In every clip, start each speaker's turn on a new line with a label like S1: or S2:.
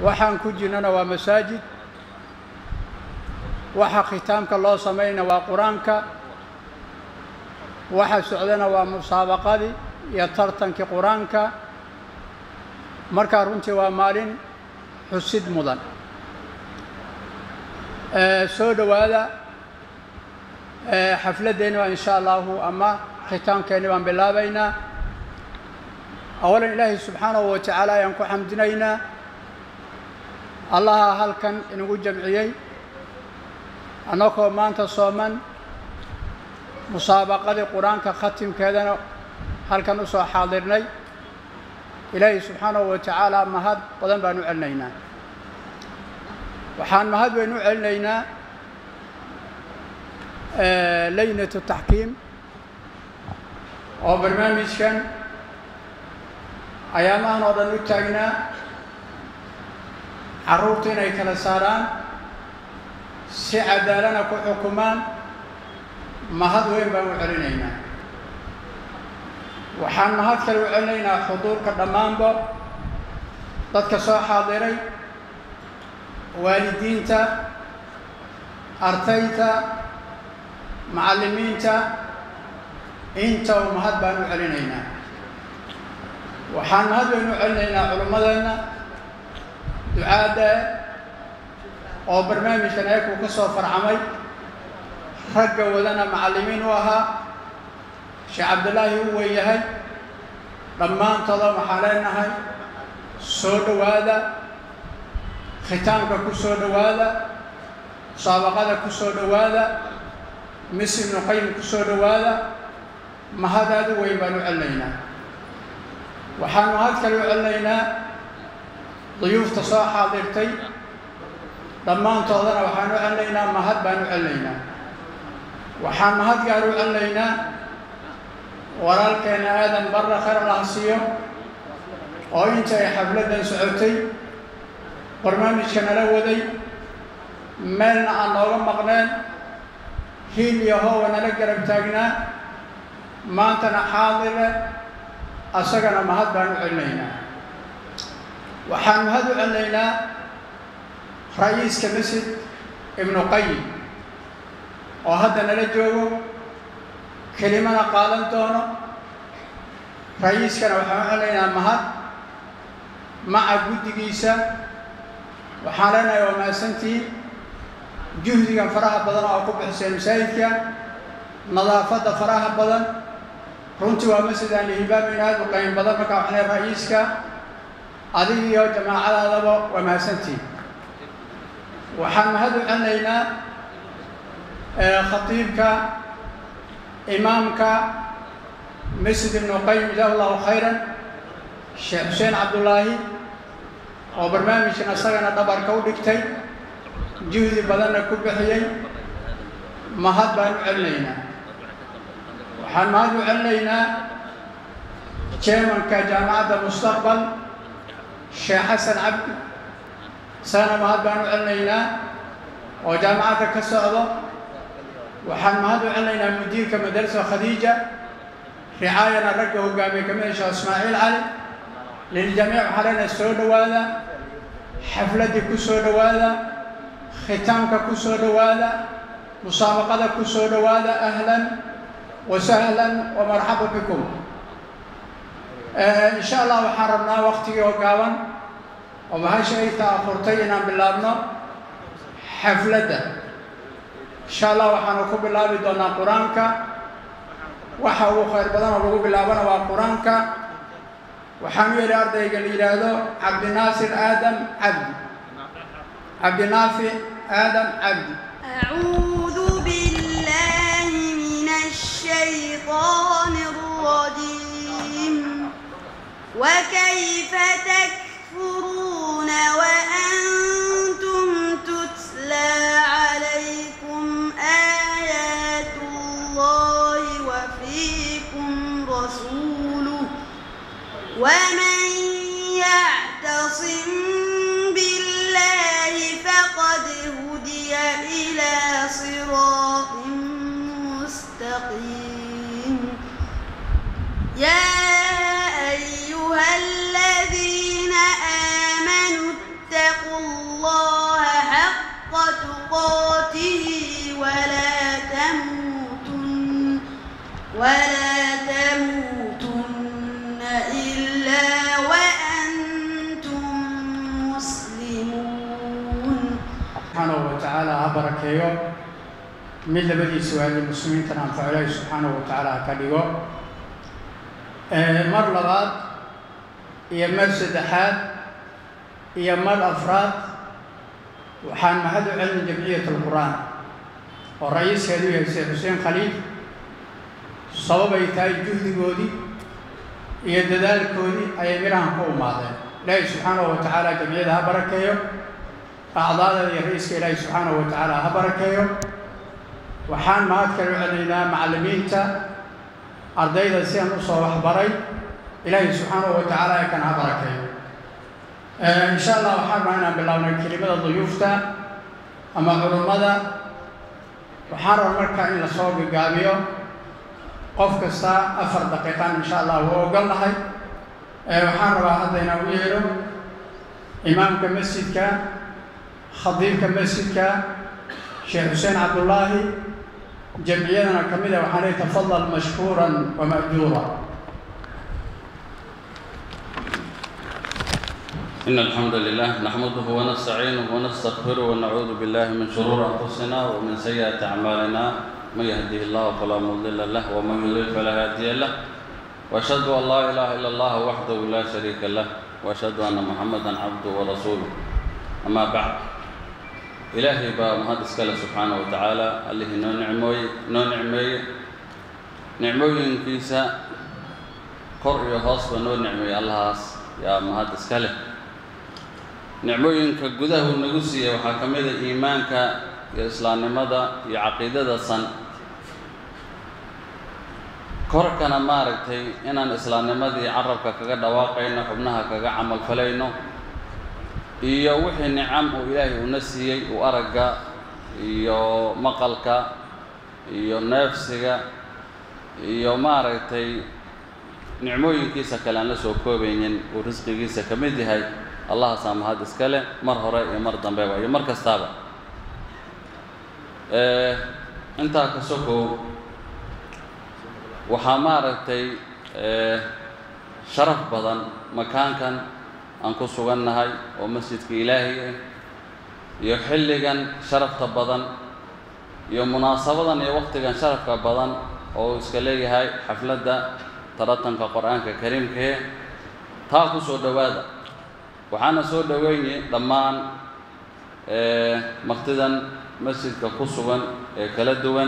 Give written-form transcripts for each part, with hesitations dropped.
S1: waxaan ku jirnana waa masaajid waxa khitaamka loo sameeyna waa quraanka waxa socdana waa musaabaqadii iyo tartankii quraanka marka runtii waa maalin xusid mudan soo dhawaada xafladeena insha Allah ama khitaamkeena baan bilaabaynaa أولاً إلهي سبحانه وتعالى ينكو حمدنينا الله هلكن إنو جمعيي أنكو مانتا صومن مسابقة القرآن كختم كذا هلكن أسو حاضرني إلهي سبحانه وتعالى مهد بدن بانو علينا وحان مهد بانو علينا لجنة التحكيم أو برنامج كان أيامها نوضا نتاقنا عروتين أي كلا ساران سي عدالنا كو حكمان مهد وين بانو علينا وحان مهد كلو علينا حضور كدمان بو ضدك سو حاضري والدين تا أرتيتا معلمين تا انتا ومهد بانو علينا وحان هذا علينا علماءنا دعاء أو برنامج كان يكون قصة فرعمي رجع ولنا معلمين وها شيخ عبد الله هو يهي لما انتظر محلنا هاي سود وهذا ختامك كسود وهذا سابقة كسود وهذا مسلم نقيم كسود وهذا ما هذا ويبان علينا وحانو هادكلو علينا ضيوف تصاح حاضرتي لما انتظرنا وحانو علينا مهد بانو علينا وحان مهد قالوا علينا ورالكينا آدم برا خير الله سيو وإنت يا حفلة سعوتي برنامج كان لودي مالنا عن نوغم مقنان هيل يهو ونلقى ربتاقنا ما انتنا حاضرة أسقنا مهد بانو علينا وحان مهد علينا رئيس كمسجد ابن قيم وهذا نلجوه كلمة قالنتونه رئيس كان وحان علينا مهد مع جود جيسا وحالنا يوم سنتي جهدي فراها بدن أو كوب حسين مسايدك نظافة فراها بدن runtii waa masjid aan hibaabin aad u qayn badan marka waxaan ra'iiska adiga iyo jamaacadaadaba waa mahadsantiin waxaan mahad u celinaynaa khatiibka imaamka masjid ibn qayyim jazakallahu khayran sheekh Hussein Abdullahi oo barnaamijkan asagana dhabarka u dhigtay juhdi badanna ku bixiyay mahad baan u celinaynaa waxaan mahad u celinaynaa chairmanka jaamacadda mustaqbal sheekh xasan cabdi sana mahad baan u celinaynaa oo jaamacadda ka socdo waxaan mahad u celinaynaa mudiirka madrasa khadiija ricaayana ragga hogaamiye kamid ah sheekh ismaaciil cali liljamiic waxaan soo dhawaada xafladii ku soo dhawaada khitaamka ku soo dhawaada musaabaqada ku soo dhawaada ahlan وسهلا ومرحبا بكم إن شاء الله وحرمنا وقتي وقاون وما شيء تأخرتينا بالله حفلة إن شاء الله وحنكون بالله بدون قرآنك وحاو خير بدنا ولو بالله وقرآنك وحمي الأرض يقول عبد الناصر آدم عبد عبد النافع آدم عبد
S2: أعوذ بالله من الشيطان الرجيم وكيف تكفرون وأنتم تتلى عليكم آيات الله وفيكم رسوله ومن يعتصم بالله فقد هدي إلى صراط مستقيم يا أيها الذين
S1: وتعالى هبركيو من لبدي سؤال المسلمين تنفع الله سبحانه وتعالى كديو مر لغات يمر سدحات يمر أفراد وحان مهدو علم جمعية القرآن والرئيس هدوية السيد حسين خليل صوب يتاي جهد قودي يددال كودي أي ميران قوم ماضي الله سبحانه وتعالى جمعية هبركيو أعضاء الرئيس الله سبحانه وتعالى هبركيو وحان ما أذكر علينا معلمين أرضي سيان أصوى وحبري إلهي سبحانه وتعالى كان هبركيو إن شاء الله وحان معنا بالله كلمة ضيوفتا أما علماء وحان مركا إن لصوب قابيو قف كستا 4 دقيقة إن شاء الله وقال لهي وحان هذا ويرو إمامك مسجدك خطيبك مسجدك شيخ حسين عبد الله جمعيتنا كميدة وحان يتفضل مشكورا ومأجورا.
S3: إن الحمد لله نحمده ونستعينه ونستغفره ونعوذ بالله من شرور أنفسنا ومن سيئات أعمالنا من يهده الله فلا مضل له ومن يضلل فلا هادي له وأشهد أن لا إله إلا الله وحده لا شريك له وأشهد أن محمدا عبده ورسوله أما بعد إلهي بمهد اسكاله سبحانه وتعالى اللي نعموي كيسا قرية خاص ونور نعمي الله يا مهد اسكاله نعموي كجوده النجوسية وحكمية إيمانك يا إسلام مدى يا عقيدة الصن كركنا مارتي إن الإسلام مدى عرفك كجد واقعنا حبناها كجعمل فلينه iyo wixii nicam oo Ilaahay u nasiyay oo araga iyo maqalka iyo neefsiga iyo maaragtay nicmooyinkiisa kale aan la soo koobaynin oo risqigiisa ka mid yahay Allah saamahad iskale mar hore iyo mar dambe iyo mar kastaba inta ka soo waxa maaragtay sharaf badan makaankan أن كسوغن هاي ومسجد إلهي يحلقن شرف بدن يوم مناسبة وقت كان شرف بدن أو إسكالي هاي حفلة ترتن كقرآن كريم كه تاكو سود وادا وحنا سود ويني لما مقتدن مسجد كسوغن كلدوان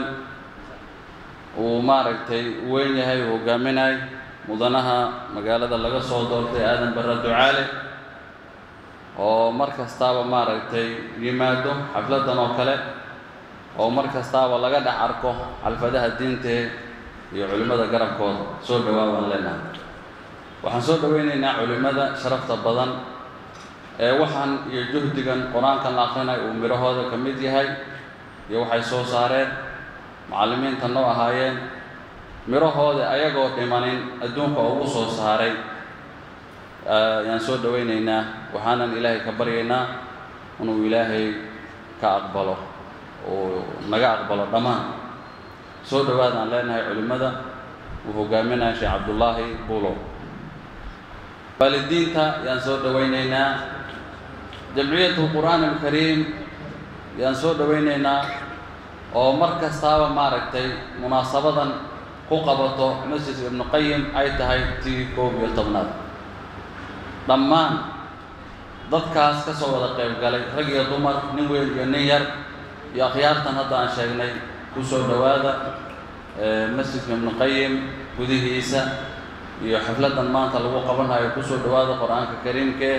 S3: وماركتي ويني هاي وقامناي مدنها مقالة لغا سو دورتay aadan barra ducaale oo markastaaba maaragtay yimaado xafladan oo kale oo markastaaba laga dhac arko xalfadaha diinta iyo culimada garabkooda soo dhawaabaan leenahay waxaan soo dhaweynaynaa culimada sharafta badan ee waxaan iyo juhdigan quraankan la aqrinay oo mirahooda ka mid yahay iyo waxay soo saareen macallimiinta noo ahaayeen mirahooda ayagoo dhimanin adduunka ugu soo saaray yaan soo dhaweynaynaa waxaanan Ilaahay ka baryaynaa inuu Ilaahay ka aqbalo oo naga aqbalo dhamaan soo dhawaadaan leenahay culimada uu hogaaminayo Sheekh Cabdullaahi Buulo waalidiinta yaan soo dhaweynaynaa jamciyatul Qur'aan al-Kariim yaan soo dhaweynaynaa oo markastaaba maaragtay munaasabadan قبضته مسجد ابن قيم أي تهاي تيكو بالطبنات ضمان ضدكاس كسوة القيم قال رجع ضمر نويل ينير يا خيار تنهض عن شيئين كسو دوادا مسجد ابن قيم كذيه إيسا يا حفلة ضمان طلبوا قبلها يكسو دوادا قرآن الكريم كه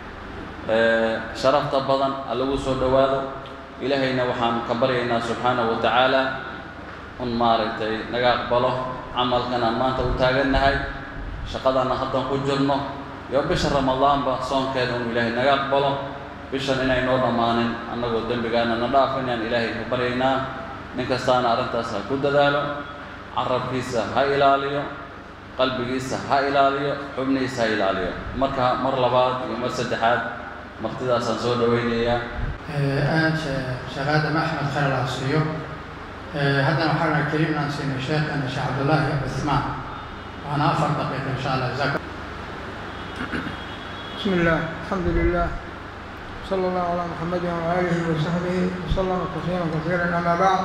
S3: شرف طبضا اللي وصل دوادا إلهينا وحام كبرينا سبحانه وتعالى maaragtay naga aqbalo amalkan maanta u taaganahay shaqadana haddan ku jirno iyo bisha Ramadaan ba soonkeeda Ilaahay naga aqbalo bishan inay noo dhamaanin annagoo dambigaana na dhaafinaan Ilaahay ka baryaynaa nin kastaana arintaas ku dadaalo carabkiisa ha ilaaliyo qalbigiisa ha ilaaliyo xubnihiisa ha ilaaliyo marka mar labaad iyo mar saddexaad martidaas aan soo dhaweynayaa
S1: shaqada Axmed Khalil Asiyo هذا محرم الكريم نسينا الشيخ أنا الشيخ عبد الله عثمان وأنا 4 دقائق إن شاء الله جزاك.
S4: بسم الله الحمد لله وصلى الله على محمد وآله وصحبه وسلم تسليما كثيرا. أما بعد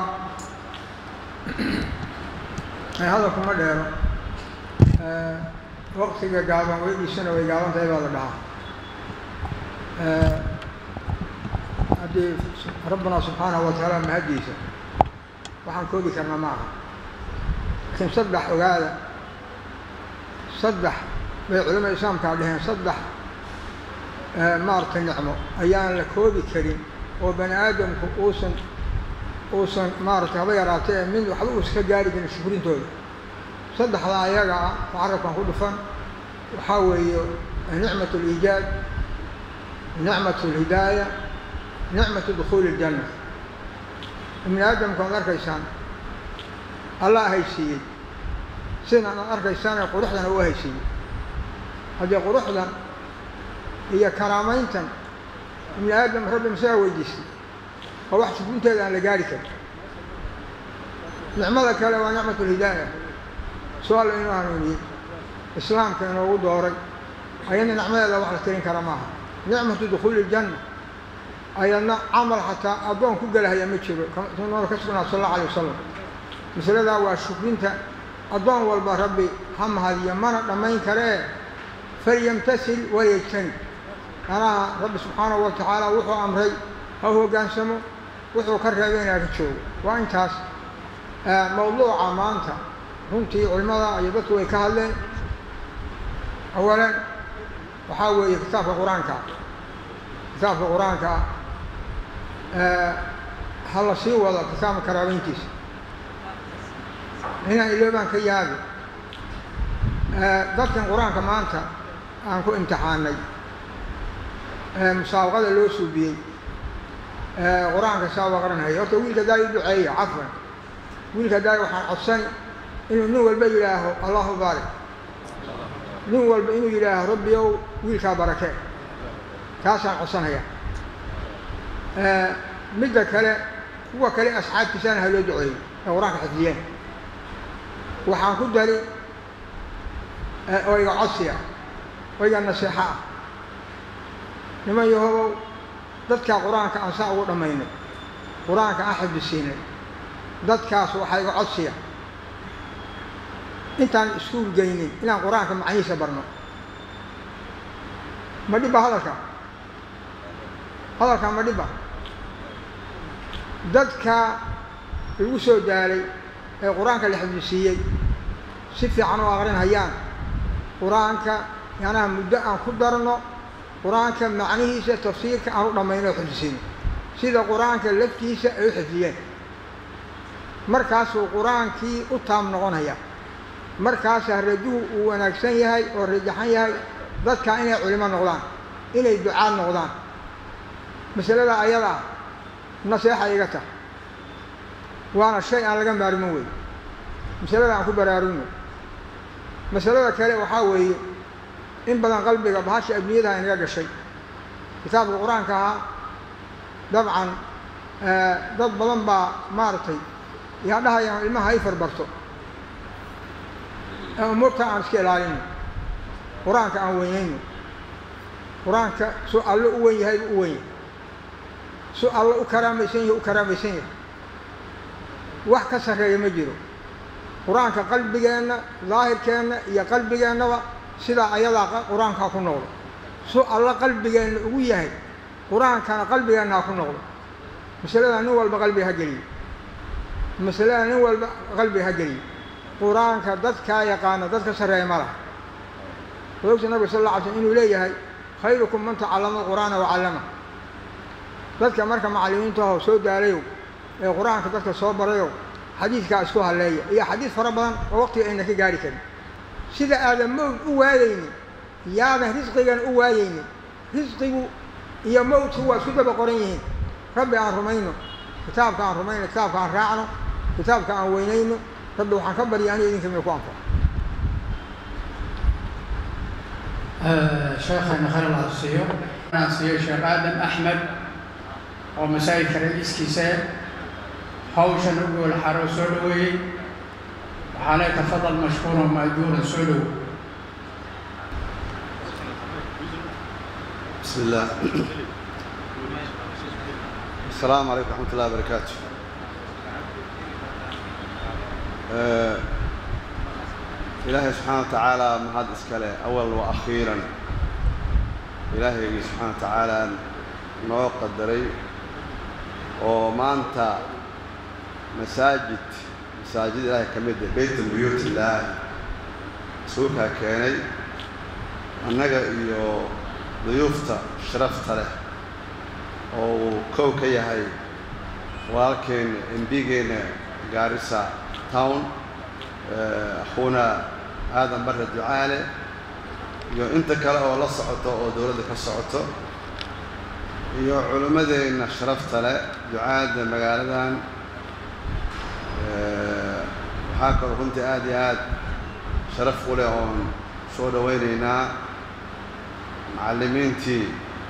S4: هذا كما دير وقت جابان ويدي سنة ويجابان تيبا لدها هذه ربنا سبحانه وتعالى مهديسه وحن كودي كرنا معها لكن صدح وقال صدح بعلماء الإسلام كعليهن صدح مارت النعمة أيان لكودي كريم وبني آدم أوسن مارت غيراتين من وحلوس كجاري من الشهورين دول صدح لا يقع وعرف عن فن وحاول نعمة الإيجاد نعمة الهداية نعمة دخول الجنة. من آدم كان أركيسان الله هيسيد سنة أركيسان قرحنا هو هيسيد هذه قرحنا هي كرامين من آدم رب مساوي جسد وواحد سبنت هذا لقارك نعمتك لو نعمة الهداية سؤال إنه هنوني إسلام كان هو دوري أين نعمة لو واحد ترين كرامها نعمة دخول الجنة أيضا عمل حتى أبوهم كجله هي متشبه كما كسبنا صلى الله عليه وسلم مثل هذا والشكرين أبوهم والبربي هم هذه يمنا لما ينكره فليمتثل ويجتنب. أنا رب سبحانه وتعالى وحو أمري هو كان سمو وحو كرهبين أكتشوه وإنتاس موضوع عمانته هنتي علماء يبطوا يكهلين أولا وحاول كتاب القرآن كتاب القرآن هلا سوى ولا كتاب كرامينتيس هنا اللي بان كيابي ضبط القرآن كما أنت أنكو امتحاني مسابقة اللي سوبي قرآن كسابقة قرنها يوتو ويل كداي دعية عفوا ويل كداي وحن عصاني إنه نول بيلاه الله بارك نول بإنه إله ربي ويل كبركة كاسان عصانها مدة كلا هو كلا أصحاب كسان هلو دعي أوراق حفظيين وحان كدري ويقع عصية ويقع النصيحة لما يهو ضدك قرآن كأنساء ورمين قرآن كأحد بالسين ضدك وحيقع عصية انت عن اسكول جاينين إلا قرآن كمعيسة برنا ما دي بهذا هذا كان ما دي بها dadka lagu soo daalay ee quraanka la xifdisiyay si fiican oo aqrinayaan quraanka yana muddo aan ku darno quraanka macnihiisa tafsiirka aan u dhameeyno xifdisino sida quraanka laftiisa ay xifdiyeen markaas uu quraankii u taam noqonaya markaas raduhu uu wanaagsan yahay oo rajaxan yahay dadka inay culimo noqdaan inay ducaa noqdaan masalada ayada نصيحة يقطع وأنا الشيء أنا لقى معلومة مسألة عن كبر أرونه مسألة كله وحاول إن بدن قلبي بهاش أبنيها إن يلقى شيء كتاب القرآن كها طبعا ضد بدن مارتي يعني هاي ما هاي فربرته أمورته عن سكيل علينا قرآن كأن وينه قرآن كسؤال وين هاي وين سؤال وكراميسين وحكى سرية مجرو قرآن كقلب جانا ظاهر كان يا قلب جانا سلا أيضا قرآن كأكون سؤال قلب جانا وياه قرآن كان قلب جانا أكون مثلا نوال بقلبي هجري مثلا نوال بقلبي هجري قرآن كدتك يقانا دتك سرية مرة ويقول النبي صلى الله عليه وسلم إنه ليه خيركم من تعلم القرآن وعلمه dadka marka macallimiintu ah soo daarayo ee quraanka dadka soo barayo xadiiska isku haleeyo iyo xadiis fara badan oo waqti ayna ka gaari karin sida aadam u waayeen yaada risqigan u waayeen risqigu iyo mawtu waa isku daba qoran yihiin rabbi aan rumayno kitaabka aan rumayno kitaabka aan raacno kitaabka aan weynayno rabbi waxaan ka baryaanay idinka meel ku anfo
S1: شيخنا خير الله السيو أنا سيو شيخ آدم أحمد ومسايك رئيس كيسان حوشا نقول حارو سولوي وحالي تفضل مشكورا مأجورا سولو.
S5: بسم الله السلام عليكم ورحمة الله وبركاته. إلهي سبحانه وتعالى مهد إسكاله أول وأخيرا. إلهي سبحانه وتعالى نوع قدري وما أنت مساجد إلهي كمدة بيت البيوت الله سوكها كيني أنك ضيوفته شرفته له وكوكي هاي ولكن إنبيجينا غارسا تاون أخونا آدم برد دعالة أنت كلا ولا صعته أو دولتك صعته علماء إن شرفت له دعاء مقالدان حاكر كنت آد شرف لهم شو دوينينا معلمينتي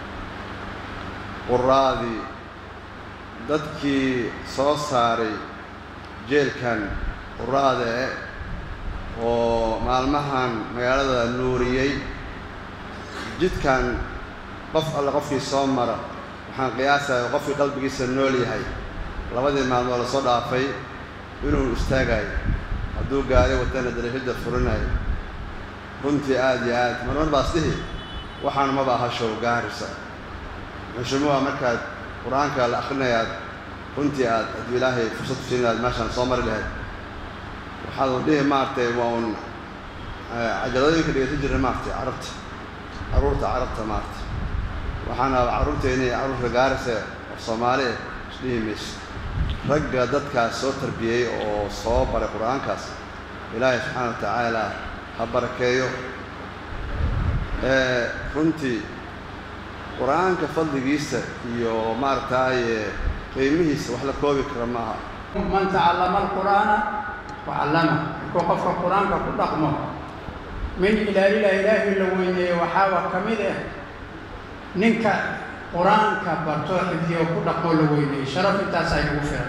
S5: قرادي dadkii soo saaray jeelkan quraade oo maalmahan magaalada nuuriyay jidkan qof alla qofkii soo mara waxaan qiyaasayaa qofkii qalbigiisa nool yahay labadii maalmood la soo dhaafay inuu istaagay hadduu gaaray wadana dalashada furanay runtii aad iyo aad marmar baas dhihi waxaan ma baaha show gaarisa مشروع مركز قرآن كلا أخرنا كنت أدويله فرصة سنة ماشان صامر له وحاول ليه مارتي وون عجلاتي كده تجري مارتي عرفت مارتي وحنا عرفت إني عرفت جارسة الصومالي شليه مش رجع ضدك صوت تربية أو صوب على القرآن كاس إلهي سبحانه وتعالى خبركيو كنتي قرآن كفضل جيسة يو مارتاي قيمهيس وحلا كوبي كرمها
S1: من تعلم القرآن وعلمه وقف القرآن كفضل رقمه من إله اللويني وحاوى كميدة ننك قرآن كبرتوح ذي وكل قول لويني شرف التاسع يغفر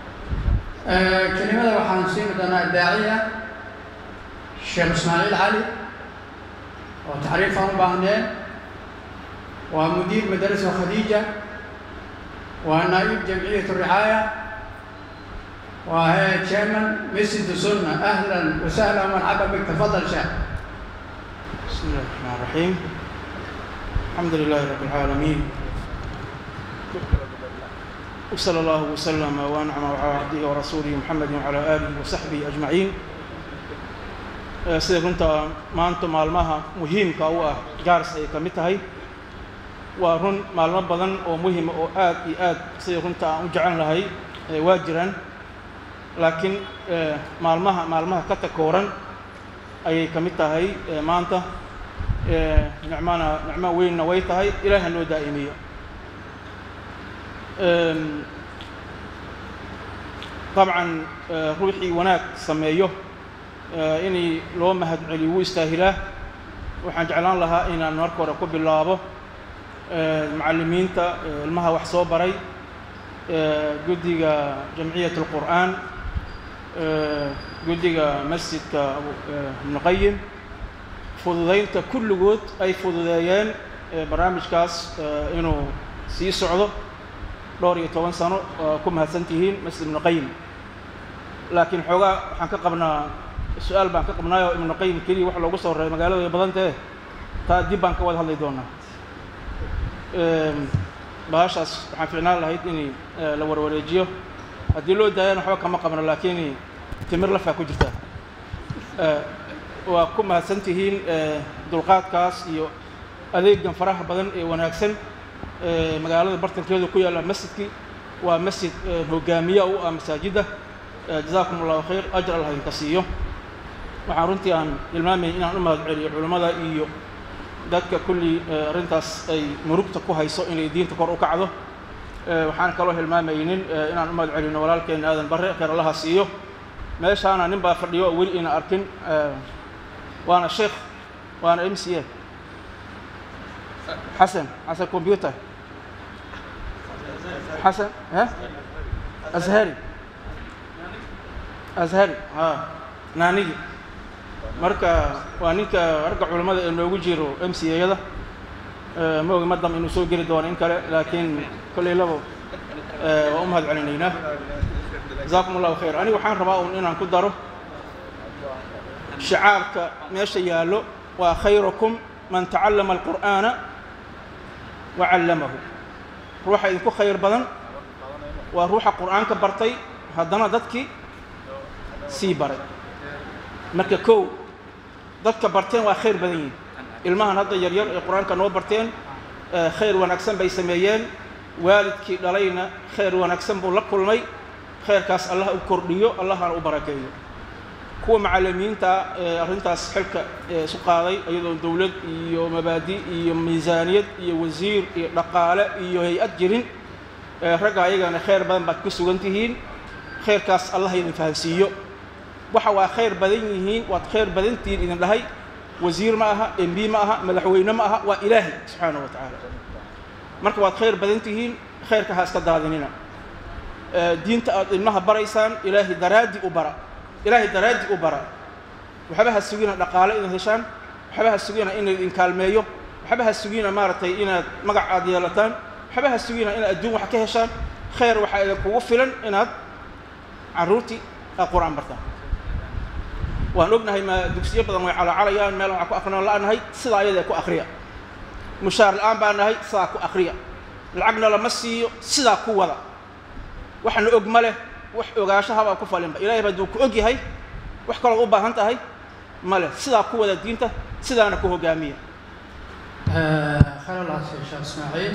S1: كلمة وحانسين دنا الداعية الشيخ إسماعيل علي وتعريفهم بهنين ومدير مدرسة خديجة ونائب جمعية الرعاية وهي تشيرمان مسجد السنة. أهلا وسهلا ومرحبا بك. تفضل شيخ.
S6: بسم الله الرحمن الرحيم. الحمد لله رب العالمين وصلى الله وسلم وانعم على عبده ورسوله محمد وعلى آله وصحبه أجمعين. sida runta maanta maalmaha muhiimka u ah gaars ay ka mid tahay waa run maalmo badan oo muhiim oo aad iyo aad sida runta aan u jecel lahay waa jiraan laakiin maalmaha ka takooran ayay ka mid tahay maanta nicmo weynna way tahay ilaahay noo daa'imiyo طبعا روحي وناك سميه إني لو مهد علي ويستاهله وحن جعلان لها إن نركور كوب اللعبة المعلمين تا المها وحصو بري جدي جمعية القرآن جدي مسجد ابن قيم فضلين تا كل جود أي فضليان برامج كاس إنه سي صعدة دوري 10 سنة كم هالسنتين مسجد ابن قيم لكن حوجا حنك قبلنا السؤال بانك قبلنا ابن قيم كلي وح لو قصور مقالة بدنته تا دي بانك وده هذا يدونا باش حنفعنا له هيتني لو ورجيه هديلو دايان حوجا كما قبلنا لكني تمر لفها كجرته وكم هالسنتين دلقات كاس يو أذيك جن فرح بدن وناكسن مقالة برتن كذا كويا لمسجدك ومسجد هجامية أو مساجده جزاكم الله خير أجر الله ينقصيه وحارنتي عن المامي إن أنا علماء إيو ذاك كل رنتاس أي مربطة كوهايسو إن الدين تقرأ كعده وحان كله المامي إن أنا علينا ولا لكن هذا البر خير الله سيه ماشي أنا نبى فرديو أول إن أركن وأنا شيخ وأنا MCA حسن كمبيوتر حسن ها أزهري ناني مركا وانيكا أرجع علماء إنه يجيروا MCA هذا ما هو مدام إنه سوق جري دوان إن كله لكن كل يلبو وأمهد علينا جزاكم الله خير. أنا وحان رباون إن أنكو دارو شعارك ماشي يالو وخيركم من تعلم القرآن وعلمه. روح إذا خير بدن وروح القرآن كبرتي هدنا دتك سيبرد marka kow dadka barteen waa khayr badan yihiin ilmahan hadda yar yar ee quraanka noo barteen khayr wanaagsan bay sameeyeen waalidkii dhalayna khayr wanaagsan buu la kulmay khayrkaas Allah u kordhiyo Allahna u barakeeyo kuwa macallimiinta arintaas xilka isu qaaday iyadoo dawlad iyo mabaadi iyo miisaaniyad iyo wasiir iyo dhaqaale iyo hay'ad jirin rag ayagana khayr badan baad ku sugan tihiin khayrkaas Allah idin fahansiiyo waxa waa khayr badan yihiin waad khayr badantiin idin dhahay wasiir ma aha MB ma aha madaxweyne ma aha waa Ilaahi subhanahu wa ta'ala marka waad khayr badan tihiin khayrka ha iska daadinina diinta aad ilmaha baraysaan Ilaahi daraadi u bara Ilaahi daraadi u bara waxba sugina dhaqaale in heshaan waxba sugina in idin kaalmeeyo waxba sugina maartay inaad magac aad yeelataan waxba sugina in adduun wax ka heshaan khayr waxa idin kugu filan inaad caruurti quraan bartaan waan ognahay ma dugsiyo badan way calaacalayaan meel waxa ku aqoon la'aanahay sida ayada ku akhriya mushaar la'aan baan nahay sida ku akhriya lacagna lama siiyo sida ku wada waxaan og ma leh wax ogaashaha baa ku falinba Ilaahay baa ku og yahay wax kale u baahan tahay ma leh sida ku wada diinta sidaana ku hogaamiya
S1: خلال الشيخ إسماعيل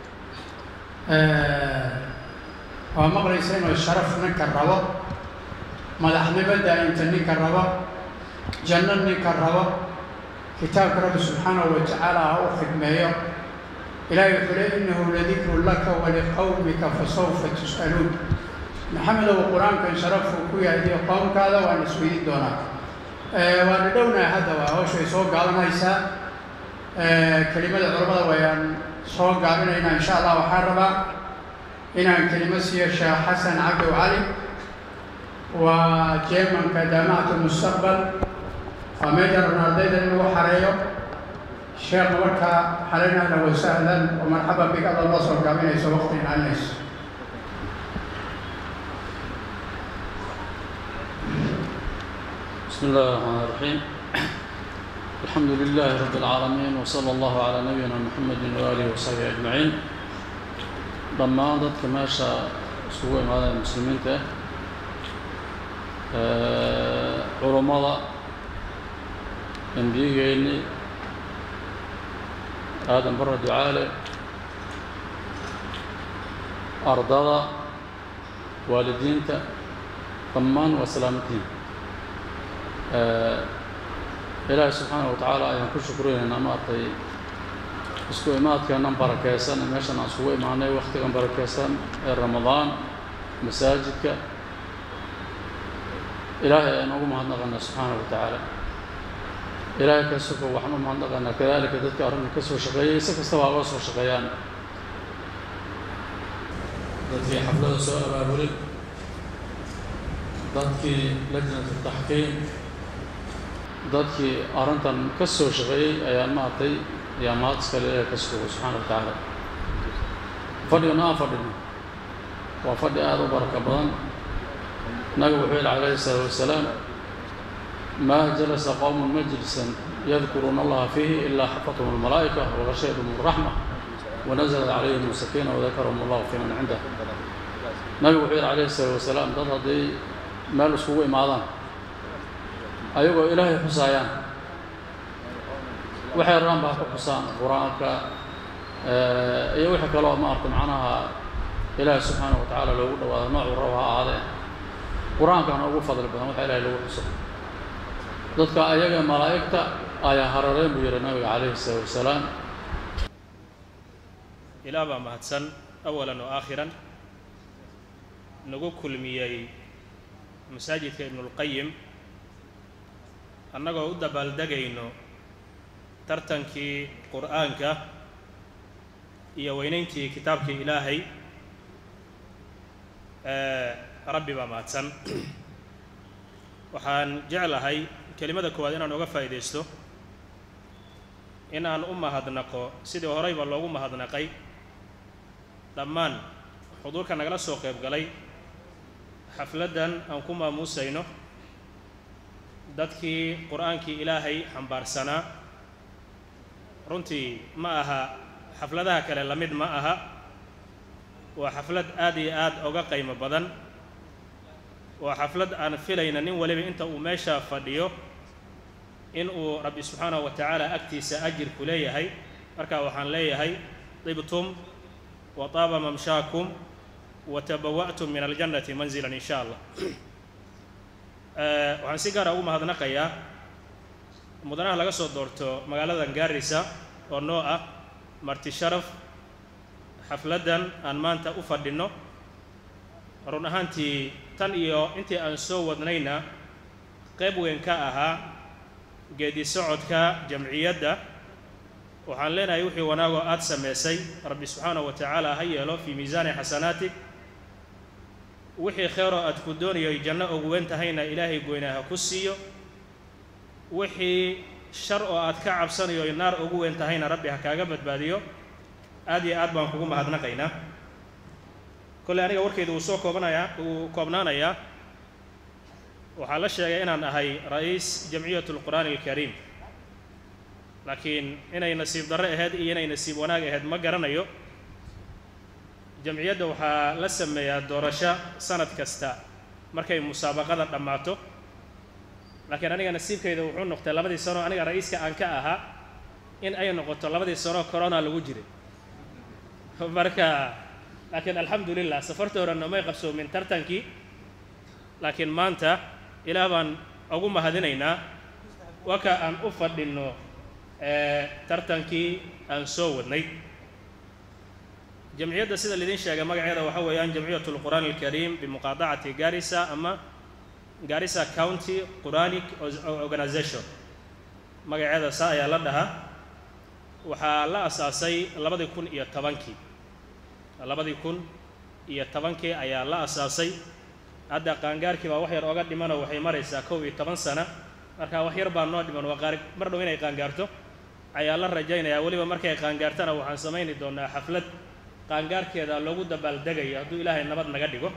S1: ومقليسين والشرف منك الربا مدحنا بدأ أنت نك الربا جنة نك الربا كتاب رب سبحانه وتعالى أو خدمه إلهي يقول إنه لذكر لك ولقومك فسوف تسألون محمد والقرآن كان شرف وكويا هذه قوم كذا ونسوي دونا وندونا هذا وهو شيء سوق على نيسا كلمة العربة ويان سوق علينا إن شاء الله وحربا إن كلمة الشيخ حسن عبد وعلي وجيما كجامعة المستقبل فميجر نرديد إنه حريو الشيخ مركا حرينا أهلا وسهلا ومرحبا بك على الله سوق علينا يسوقتين على الناس
S3: بسم الله الرحمن الرحيم الحمد لله رب العالمين وصلى الله على نبينا محمد وآله وصحبه أجمعين ضمان ضد كماشا سوى هذا المسلمين ته علماء انبياء آدم برا دعاله أرضا والدين ته ضمان وسلامتين إلهي سبحانه وتعالى أيها كل شكرين أنا أعطي اسكو إمات كان بركيسان ماشان اسكو إماني وقت كان بركيسان رمضان مساجدك إلهي أنا أقوم هذا سبحانه وتعالى إلهي كسفه وحنا مهندقنا كذلك تذكر أن كسفه شقيا سكستوى وصف شقيان في حفلة سؤال بابولي ضدكي لجنة التحكيم ضدكي أرنتن كسو شقيا أيام ما أعطي يا ماتس كله كسفه سبحانه وتعالى فدينا فدينا وفدي هذا بركة بدن نبي عليه الصلاة والسلام ما جلس قوم مجلسا يذكرون الله فيه إلا حفتهم الملائكة وغشيتهم الرحمة ونزلت عليهم السكينة وذكرهم الله في من عنده نبي عليه الصلاة والسلام تضحي ما لسوء معظم أيوة إلهي حسايان وحي الرنبا حسان قرآنك أيوة وحي كلام ما أرتم عنها إلهي سبحانه وتعالى لو قلت نوع الروها هذا قرآن كان أقول فضل بدن وحي إلهي لو حسن ضدك أيها ملائكة آية هررين بير النبي عليه الصلاة والسلام
S7: إلى ما مهتسن أولا وآخرا نقول كل مياي مساجد ابن القيم أنك أود بالدقينو ترتنكي قرآنك يا وينينتي كتابك إلهي ربي ما مهتسن waxaan jeclahay kelimada koowaad inaan uga faa'iideysto in aan u mahadnaqo sidii horeyba loogu mahadnaqay dhammaan xuduurka nagala soo qayb galay xafladdan aan ku maamuusayno dadkii qur'aankii ilaahay xambaarsanaa runtii ma aha xafladaha kale la mid ma aha waa xaflad aad iyo aad uga qiimo badan waa xaflad aan filayna nin waliba inta uu meesha fadhiyo in uu rabbi subxaanahu wa tacaala agtiisa ajir ku leeyahay marka waxaan leeyahay tibtum wa taaba mamshaakum wa tabawa'tum min aljannati manzilan in sha allah waxaan si gaara ugu mahadnaqayaa mudanaha laga soo doorto magaaladan Gaarisa oo noo ah marti sharaf xafladdan aan maanta u fadhino run ahaantii tan iyo intii aan soo wadnayna qayb weyn ka ahaa geedi socodka jamciyadda waxaan leenahay wixii wanaago aad sameysay rabbi subxaanahu wa tacaala ha yeelo fii miisaani xasanaatig wixii khayro aad ku doonayo janno ugu weyn tahayna ilaahay goynaha ku siiyo wixii shar oo aad ka cabsanayo naar ugu weyn tahayna rabbi ha kaaga badbaadiyo aad iyo aad baan kugu mahadnaqaynaa kolley aniga warkayda uu koobnaanayaa waxaa la sheegay inaan ahay ra'iis jamciyat alqur'aan alkariim laakiin inay nasiib darre ahayd iyo inay nasiib wanaag ahayd ma garanayo jamciyadda waxaa la sameeyaa doorasho sanad kasta markay musaabaqada dhammaato laakiin aniga nasiibkayda wuxuu noqtay labadii sano aniga ra'iiska aan ka ahaa in ay noqoto labadii sano corona lagu jiray marka laakiin alxamdulillah safarta hore namay qabsoomin tartankii laakiin maanta ilaah baan ugu mahadinaynaa waka aan u fadhino tartankii aan soo wadnay jamciyadda sida lidin sheegay magaceeda waxa weeyaan jamciyatu alqur'aan alkariim bimuqaadacati Garissa ama Garissa County Quranic Organization magaceeda saa ayaa la dhahaa waxaa la asaasay 2010 ayaa la asaasay hadda qaangaarkii baa wax yar oga dhimano waxay maraysaa 11 sano marka wax yar baa noo dhiman waa qaar mar dhow inay qaangaarto ayaa la rajaynayaa waliba markay qaangaartana waxaan sameeyni doonaa xaflad qaangaarkeeda loogu dabaaldegayo hadduu ilaahay nabad naga dhigo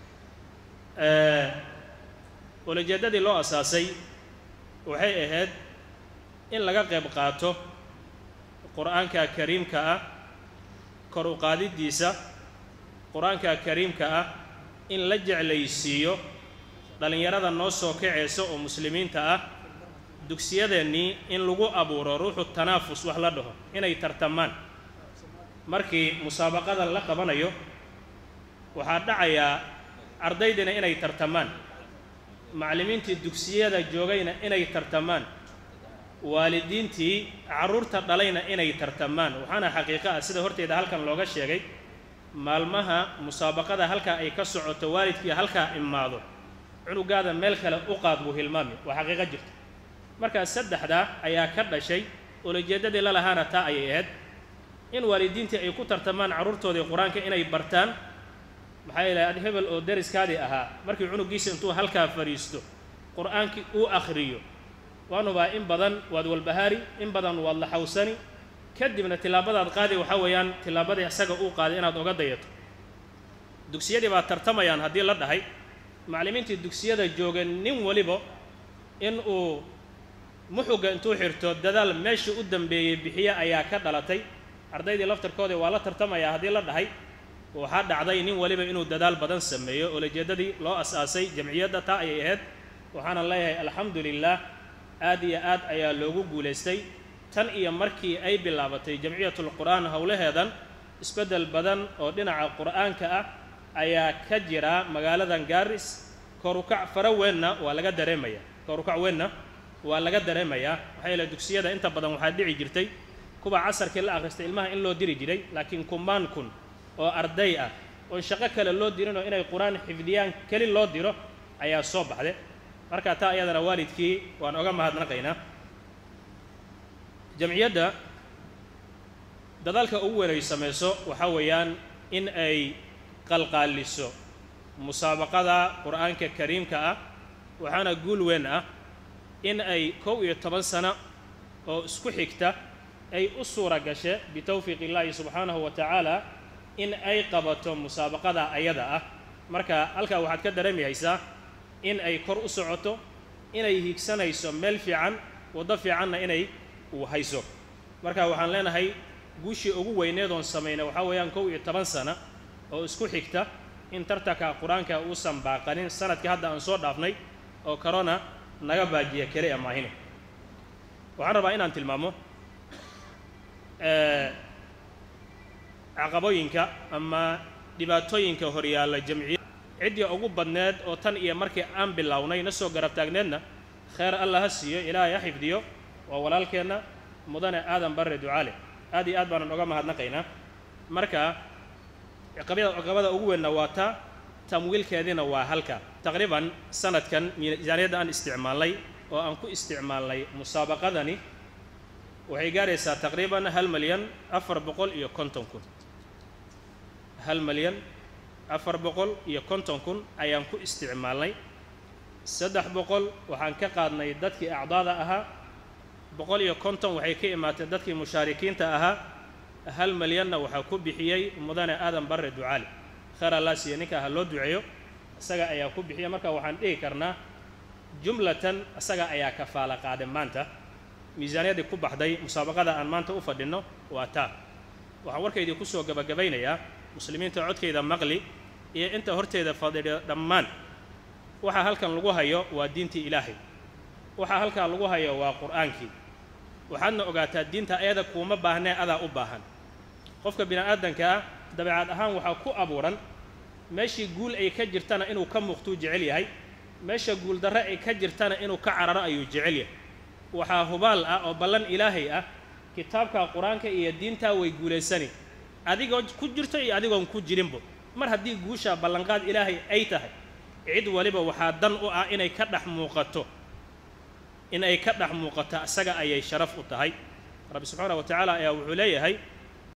S7: ulajeedadii loo asaasay waxay ahayd in laga qayb qaato qur'aanka kariimka ah kor u qaadidiisa qur'aanka kariimka ah in la jeclaysiiyo dhalinyarada noo soo kacayso oo muslimiinta ah dugsiyadeenii in lagu abuuro ruuxu tanaafus wax la dhaho inay tartamaan markii musaabaqada la qabanayo waxaa dhacayaa ardaydina inay tartamaan macallimiintii dugsiyada joogayna inay tartamaan waalidiintii carruurta dhalayna inay tartamaan waxaana xaqiiqo ah sida horteeda halkan looga sheegay maalmaha musaabaqada halkaa ay ka socoto waalidkii halkaa imaado cunugaada meel kale u qaad buu hilmaami waa xaqiiqo jirta markaas saddexdaa ayaa ka dhashay ulajeedadii la lahaana taa ayay ahayd in waalidiintii ay ku tartamaan carruurtoodii qur-aanka inay bartaan maxaa yeelay ad hebel oo deriskaadii ahaa markii cunugiisa intuu halkaa fadhiisto qur-aankii uu akhriyo waanubaa in badan waad walbahaari in badan waad la xawsani kadibna tilaabadaad qaadi waxaa weeyaan tilaabadii isaga uu qaaday inaad oga dayato dugsiyadii baa tartamayaan haddii la dhahay macallimiintii dugsiyada jooga nin waliba in uu muxuga intuu xirto dadaal meeshii u dambeeyey bixiye ayaa ka dhalatay ardaydii laftarkoodii waa la tartamayaa haddii la dhahay waxaa dhacday nin waliba inuu dadaal badan sameeyo ulajeedadii loo asaasay jamciyadda taa ayay ahayd waxaana leeyahay alxamdu lilah aad iyo aad ayaa loogu guulaystay tan iyo markii ay bilaabatay jamciyatul qur'aan howlaheedan isbeddel badan oo dhinaca qur'aanka ah ayaa ka jira magaaladan Gaaris korukac fara weynna waa laga dareemayaa waxaa yeelay dugsiyada inta badan waxaa dhici jirtay kuwa casarkii la akhristay ilmaha in loo diri jiray laakiin kumaan kun oo arday ah oo shaqo kale loo dirinoo inay qur'aan xifdiyaan keli loo diro ayaa soo baxday marka taa ayadana waalidkii waan oga mahadnaqaynaa jamciyadda dadaalka ugu weyn ay samayso waxaa weeyaan in ay qalqaaliso musaabaqada qur'aanka kariimka ah waxaana guul weyn ah in ay 11 sano oo isku xigta ay u suura gashe bitawfiiq illaahi subxaanahu wa tacaala in ay qabato musaabaqada ayada ah marka halkaa waxaad ka dareemaysaa in ay kor u socoto inay higsanayso meel fiican waddo fiicanna inay u hayso marka waxaan leenahay guushii ugu weyneed oon samayna waxaa weeyaan 11 sano oo isku xigta in tartanka qur-aanka uusan baaqanin sanadkii hadda aan soo dhaafnay oo corona naga baajiya kale amaahine waxaan rabaa inaan tilmaamo caqabooyinka ama dhibaatooyinka horyaalla jamciya ciddii ugu badneed oo tan iyo markii aan bilownay na soo garab taagneedna khayr allah ha siiyo ilaahay ha xifdiyo waa walaalkeenna mudane aadan barre ducaale aad iyo aad baanan oga mahadnaqaynaa marka caqabada ugu weynna waa taa tamwiilkeediina waa halka taqriiban sanadkan miisaaniyadda aan isticmaalnay oo aan ku isticmaalnay musaabaqadani waxay gaaraysaa taqriiban 1,450,000 1,450,000 ayaan ku isticmaalnay 300 waxaan ka qaadnay dadkii acdaada ahaa 150 waxay ka imaatay dadkii mushaarikiinta ahaa 1 milyanna waxaa ku bixiyey mudane aadan barre ducaale khayr allah siiyo ninka ha loo duceeyo isaga ayaa ku bixiya marka waxaan dhihi karnaa jumlatan isaga ayaa kafaala qaaday maanta miisaaniyadii ku baxday musaabaqada aan maanta u fadhino waa taa waxaan warkaydii ku soo gabagabaynayaa muslimiinta codkayda maqli iyo inta horteeda fadhiya dhammaan waxa halkan lagu hayo waa diintii ilaahay waxa halkan lagu hayo waa qur'aankii waxaadna ogaataa diinta ayada kuma baahnee adaa u baahan qofka bini'aadanka ah dabeecad ahaan waxaa ku abuuran meeshii guul ay ka jirtana inuu ka muuqtuu jecel yahay meesha guul darre ay ka jirtana inuu ka cararo ayuu jecel yahay waxaa hubaal ah oo ballan ilaahay ah kitaabka qur-aanka iyo diintaa way guulaysani adigoo ku jirto iyo adigoon ku jirinbo mar haddii guusha ballanqaad ilaahay ay tahay cid waliba waxaa dan u ah inay ka dhex muuqato isaga ayay sharaf u tahay rabbi subxaanahu wa tacaala ayaa wuxuu leeyahay